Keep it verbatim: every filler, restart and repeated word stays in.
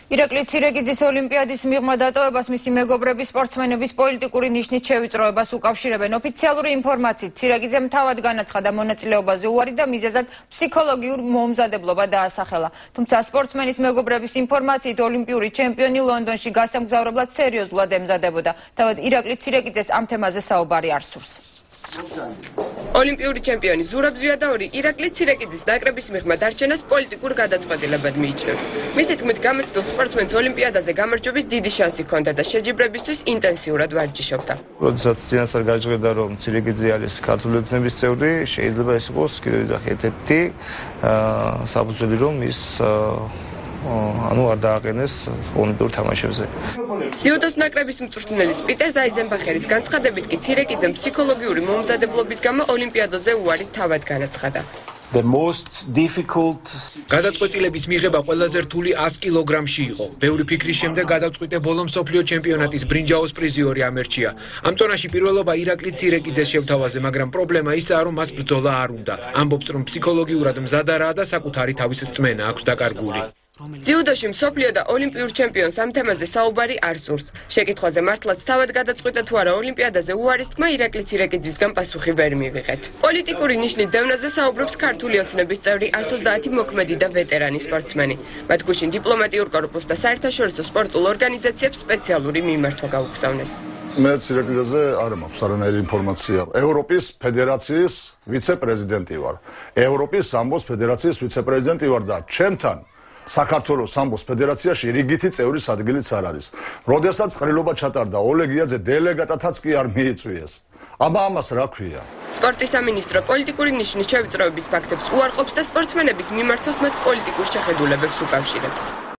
ირაკლი ცირეკიძის ოლიმპიადის მიღმა დატოვებას მისი მეგობრების სპორტსმენების პოლიტიკური ნიშნით შევიწროებას უკავშირებენ. ოფიციალური ინფორმაციით ცირეკიძემ თავად განაცხადა მონაწილეობაზე უარი და მიზეზად ფსიქოლოგიური მოუმზადებლობა დაასახელა. თუმცა სპორტსმენის მეგობრების ინფორმაციით ოლიმპიური ჩემპიონი ლონდონში გასამგზავრებლად სერიოზულად ემზადებოდა. თავად ირაკლი ცირეკიძეს ამ თემაზე საუბარი არ სურს. ოლიმპიური ჩემპიონი ზურაბზვია და ორი ირაკლი ცირეკიძის ნაკრების მიღმა დარჩენას პოლიტიკურ გადაწყვეტილებად მიიჩნევს. მისი თქმით, გამოცდილ სპორტსმენს ოლიმპიადაზე გამარჯვების დიდი შანსი ჰქონდა და შეჯიბრებისთვის ინტენსიურად ვარჯიშობდა. როდესაც წინასწარ გაჟღერდა, რომ ცირეკიძე არის ქართული ოცნების წევრი, შეიძლება ეს იყოს კიდევ ერთ-ერთი საფუძველი, რომ ის ანუ არ დააყენეს ოლიმპიურ თამაშებზე. ძიუდოს ნაკრების მწვრთნელის პიტერ ზაიზენბახერის განცხადებით კი ცირეკიძემ ფსიქოლოგიური მოუმზადებლობის გამო ოლიმპიადაზე უარი თავად განაცხადა. The most difficult გადაწყვეტილების მიღება ყველაზე რთული ას კილოგრამში იყო. ბევრი ფიქრის შემდეგ გადავწყვიტე ბოლო მსოფლიო ჩემპიონატის ბრინჯაოს პრიზიორი ამერჩია. ამ ტონაში პირველობა ირაკლი ცირეკიძეს შევთავაზე, მაგრამ პრობლემა ისაა, რომ მას ბრძოლა არ უნდა. ამბობს, რომ ფსიქოლოგიურად მზადარაა და საკუთარი თავის რწმენა აქვს დაკარგული. ძიუდოში მსოფლიო და ოლიმპიურ ჩემპიონს ამ თემაზე საუბარი არ სურს. შეკითხვაზე მართლაც თავად გადაწყვიტა თუ არა ოლიმპიადაზე უარის თქმა ირაკლი ცირეკიძისგან პასუხი ვერ მივიღეთ. პოლიტიკური ნიშნით დევნაზე საუბრობს ქართული ოცნების წევრი ას ოცდაათი მოქმედი და ვეტერანი სპორტსმენი. მათ გუშინ დიპლომატიურ კორპუსს და საერთაშორისო სპორტულ ორგანიზაციებს სპეციალური მიმართვა გაუგზავნეს. მე ცირეკიძეზე არ მაქვს არანაირი ინფორმაცია. ევროპის ფედერაციის ვიცე-პრეზიდენტი ვარ. ევროპის სამბოს ფედერაციის ვიცე-პრეზიდენტი ვარ და ჩემთან საქართველოს სამბოს ფედერაციაში რიგითი წევრის ადგილიც არ არის. როდესაც ყრილობა ჩატარდა ოლეგიაძე დელეგატათაც კი არ მიიწვიეს. აბა ამას რა ქვია? სპორტის სამინისტრო პოლიტიკური ნიშნის შევიწროების ფაქტებს უარყოფს და სპორტსმენების მიმართოს მათ პოლიტიკურ შეხედულებებს უკავშირებს.